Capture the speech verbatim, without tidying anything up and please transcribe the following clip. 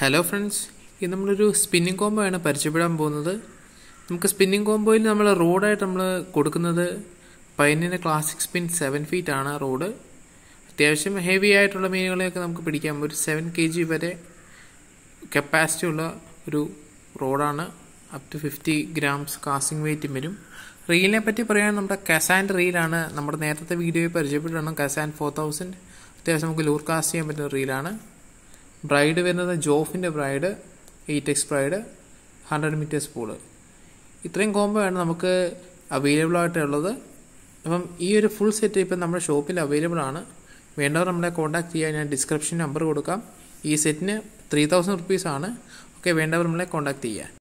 Hello friends, ഇത് നമ്മളൊരു spinning combo ആണ് പരിചയപ്പെടാൻ പോകുന്നത്. നമുക്ക് സ്പിന്നിങ് കോംബോയിൽ നമ്മൾ റോഡായിട്ട് നമ്മൾ കൊടുക്കുന്നത് പൈനിൻ്റെ ക്ലാസിക് സ്പിൻ സെവൻ ഫീറ്റ് ആണ് റോഡ്. അത്യാവശ്യം ഹെവി ആയിട്ടുള്ള മീനുകളെയൊക്കെ നമുക്ക് പിടിക്കാം. ഒരു സെവൻ കെ ജി വരെ കപ്പാസിറ്റി ഉള്ള ഒരു റോഡാണ്. Up to fifty grams casting weight വരും. റീലിനെ പറ്റി പറയുകയാണെങ്കിൽ നമ്മുടെ കസാൻഡ് റീലാണ്. നമ്മുടെ നേരത്തെ വീഡിയോയിൽ പരിചയപ്പെട്ടാണ് കസാൻഡ് ഫോർ തൗസൻഡ്. അത്യാവശ്യം നമുക്ക് ലൂർ കാസ്റ്റ് ചെയ്യാൻ പറ്റുന്ന റീലാണ്. ബ്രൈഡ് വരുന്നത് ജോഫിൻ്റെ braid, eight X braid, hundred meters pool. ഇത്രയും കോംബോ ആണ് നമുക്ക് അവൈലബിൾ ആയിട്ടുള്ളത്. അപ്പം ഈ ഒരു ഫുൾ സെറ്റ് ഇപ്പം നമ്മുടെ ഷോപ്പിൽ അവൈലബിൾ ആണ്. വേണ്ടവർ നമ്മളെ കോൺടാക്ട് ചെയ്യാൻ ഞാൻ ഡിസ്ക്രിപ്ഷൻ നമ്പർ കൊടുക്കാം. ഈ സെറ്റിന് ത്രീ തൗസൻഡ് റുപ്പീസാണ്. ഓക്കെ, വേണ്ടവർ നമ്മളെ കോൺടാക്ട് ചെയ്യാം.